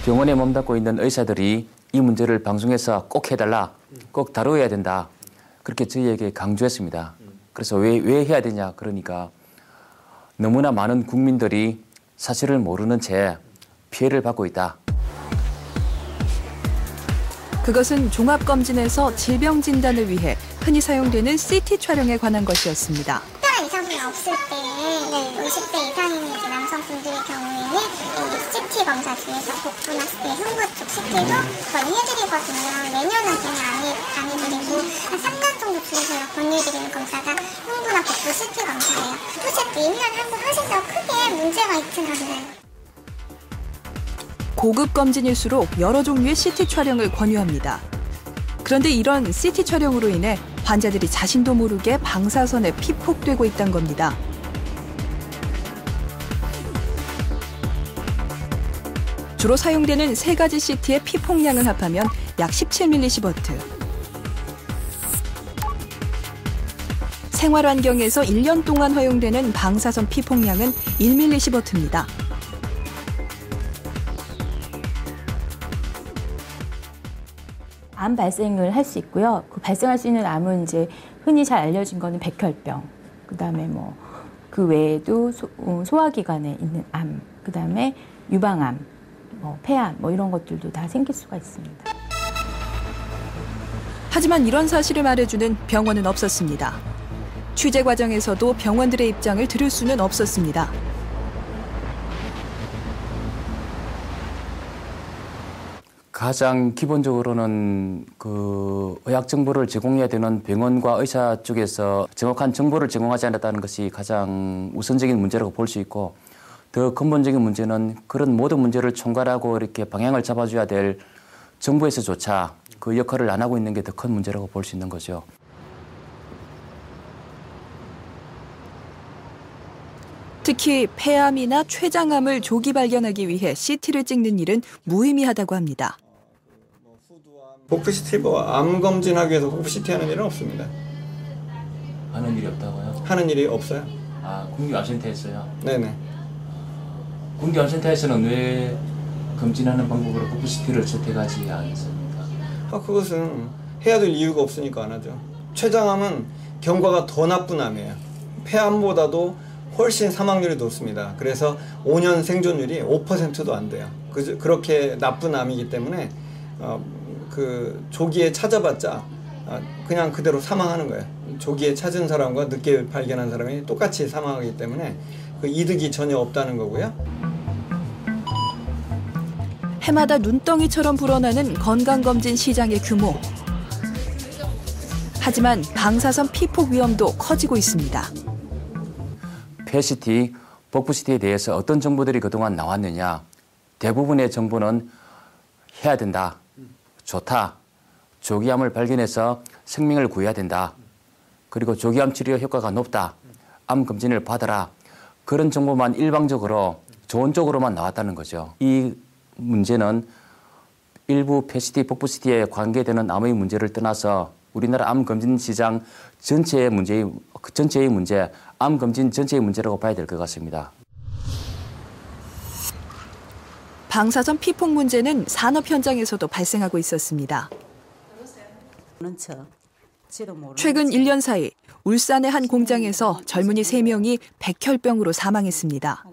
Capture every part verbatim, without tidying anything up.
병원에 몸담고 있는 의사들이 이 문제를 방송에서 꼭 해달라, 꼭 다뤄야 된다. 그렇게 저희에게 강조했습니다. 그래서 왜, 왜 해야 되냐 그러니까 너무나 많은 국민들이 사실을 모르는 채 피해를 받고 있다. 그것은 종합검진에서 질병 진단을 위해 흔히 사용되는 씨티 촬영에 관한 것이었습니다. 특별한 이상이 없을 때 네, 오십 대 이상인 남성분들의 경우에는 씨티 검사 중에서 복부나 흉부 쪽 씨티도 권유해드리거든요. 매년은 그냥 안, 안 해드리고 한 삼 년 정도 줄여서 권유해드리는 검사가 흉부나 복부 씨티 검사예요. 도대체 일 년에 한 번 하신다고 크게 문제가 있진 않나요? 고급 검진일수록 여러 종류의 씨티 촬영을 권유합니다. 그런데 이런 씨티 촬영으로 인해 환자들이 자신도 모르게 방사선에 피폭되고 있다는 겁니다. 주로 사용되는 세 가지 씨티의 피폭량을 합하면 약 십칠 밀리시버트. 생활환경에서 일 년 동안 허용되는 방사선 피폭량은 일 밀리시버트입니다. 암 발생을 할 수 있고요. 그 발생할 수 있는 암은 이제 흔히 잘 알려진 거는 백혈병, 그다음에 뭐 그 외에도 소, 소화기관에 있는 암, 그다음에 유방암, 뭐 폐암, 뭐 이런 것들도 다 생길 수가 있습니다. 하지만 이런 사실을 말해주는 병원은 없었습니다. 취재 과정에서도 병원들의 입장을 들을 수는 없었습니다. 가장 기본적으로는 그 의학 정보를 제공해야 되는 병원과 의사 쪽에서 정확한 정보를 제공하지 않았다는 것이 가장 우선적인 문제라고 볼 수 있고, 더 근본적인 문제는 그런 모든 문제를 총괄하고 이렇게 방향을 잡아줘야 될 정부에서조차 그 역할을 안 하고 있는 게 더 큰 문제라고 볼 수 있는 거죠. 특히 폐암이나 췌장암을 조기 발견하기 위해 씨티를 찍는 일은 무의미하다고 합니다. 복부 씨티 뭐 암 검진하기 위해서 복부 씨티 하는 일은 없습니다. 하는 일이 없다고요? 하는 일이 없어요. 아, 국립암센터에서요? 네네. 국립암센터에서는 왜 검진하는 방법으로 복부 씨티를 채택하지 않습니까? 아, 그것은 해야 될 이유가 없으니까 안 하죠. 췌장암은 경과가 더 나쁜 암이에요. 폐암보다도 훨씬 사망률이 높습니다. 그래서 오 년 생존율이 오 퍼센트도 안 돼요. 그, 그렇게 나쁜 암이기 때문에 어, 그 조기에 찾아봤자 어, 그냥 그대로 사망하는 거예요. 조기에 찾은 사람과 늦게 발견한 사람이 똑같이 사망하기 때문에 그 이득이 전혀 없다는 거고요. 해마다 눈덩이처럼 불어나는 건강검진 시장의 규모. 하지만 방사선 피폭 위험도 커지고 있습니다. 폐씨티, 복부씨티에 대해서 어떤 정보들이 그동안 나왔느냐. 대부분의 정보는 해야 된다, 좋다, 조기암을 발견해서 생명을 구해야 된다, 그리고 조기암 치료 효과가 높다, 암 검진을 받아라, 그런 정보만 일방적으로 좋은 쪽으로만 나왔다는 거죠. 이 문제는 일부 폐씨티, 복부씨티에 관계되는 암의 문제를 떠나서 우리나라 암 검진 시장 전체의 문제, 전체의 문제, 암 검진 전체의 문제라고 봐야 될 것 같습니다. 방사선 피폭 문제는 산업 현장에서도 발생하고 있었습니다. 최근 일 년 사이 울산의 한 공장에서 젊은이 세 명이 백혈병으로 사망했습니다.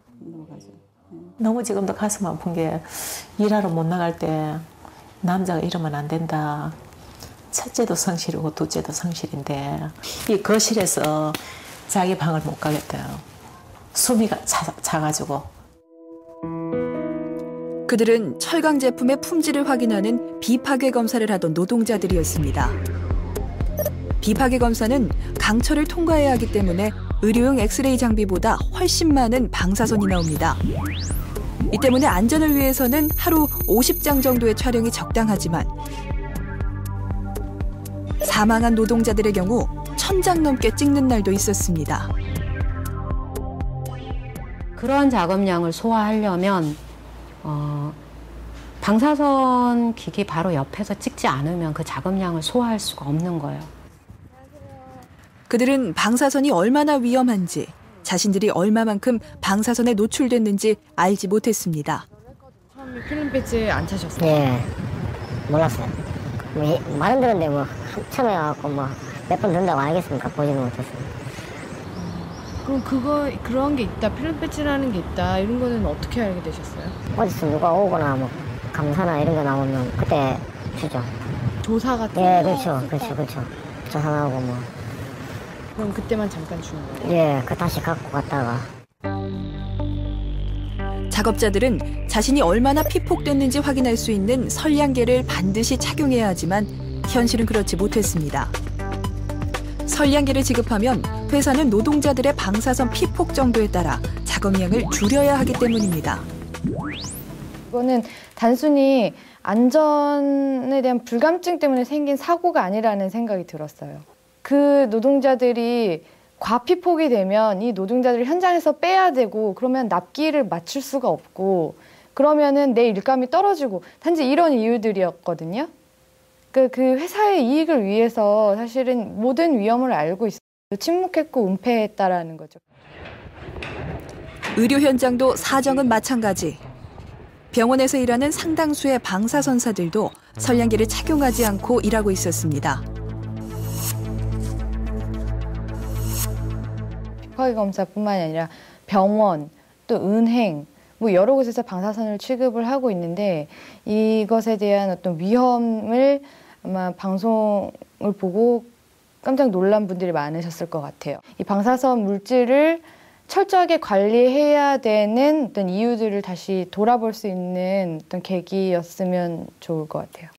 너무 지금도 가슴 아픈 게 일하러 못 나갈 때 남자가 이러면 안 된다. 첫째도 성실이고 둘째도 성실인데 이 거실에서 자기 방을 못 가겠대요. 숨이 차, 차가지고. 그들은 철강 제품의 품질을 확인하는 비파괴 검사를 하던 노동자들이었습니다. 비파괴 검사는 강철을 통과해야 하기 때문에 의료용 엑스레이 장비보다 훨씬 많은 방사선이 나옵니다. 이 때문에 안전을 위해서는 하루 오십 장 정도의 촬영이 적당하지만 사망한 노동자들의 경우 천 장 넘게 찍는 날도 있었습니다. 그런 작업량을 소화하려면 어, 방사선 기기 바로 옆에서 찍지 않으면 그 작업량을 소화할 수가 없는 거예요. 그들은 방사선이 얼마나 위험한지, 자신들이 얼마만큼 방사선에 노출됐는지 알지 못했습니다. 처음에 필름 배지 안 차셨어요? 네, 몰랐어요. 뭐, 말은 들었는데 뭐 처음에 와갖고 뭐 몇 번 든다고 알겠습니까? 보지는 못했어요. 그럼 그거 그런 게 있다, 필름 배지라는 게 있다 이런 거는 어떻게 알게 되셨어요? 어디서 누가 오거나 뭐 감사나 이런 거 나오면 그때 주죠. 조사 같은 예, 거? 그렇죠, 그렇죠, 그렇죠. 조사 나오고 뭐. 그럼 그때만 잠깐 주는 거예요? 예, 그 다시 갖고 갔다가. 작업자들은 자신이 얼마나 피폭됐는지 확인할 수 있는 선량계를 반드시 착용해야 하지만 현실은 그렇지 못했습니다. 선량계를 지급하면 회사는 노동자들의 방사선 피폭 정도에 따라 작업량을 줄여야 하기 때문입니다. 이거는 단순히 안전에 대한 불감증 때문에 생긴 사고가 아니라는 생각이 들었어요. 그 노동자들이 과피폭이 되면 이 노동자들을 현장에서 빼야 되고 그러면 납기를 맞출 수가 없고 그러면은 내 일감이 떨어지고 단지 이런 이유들이었거든요. 그, 그 회사의 이익을 위해서 사실은 모든 위험을 알고 있어요. 침묵했고 은폐했다라는 거죠. 의료 현장도 사정은 마찬가지. 병원에서 일하는 상당수의 방사선사들도 선량계를 착용하지 않고 일하고 있었습니다. 피파계 검사뿐만이 아니라 병원, 또 은행, 뭐 여러 곳에서 방사선을 취급을 하고 있는데 이것에 대한 어떤 위험을 아마 방송을 보고 깜짝 놀란 분들이 많으셨을 것 같아요. 이 방사선 물질을 철저하게 관리해야 되는 어떤 이유들을 다시 돌아볼 수 있는 어떤 계기였으면 좋을 것 같아요.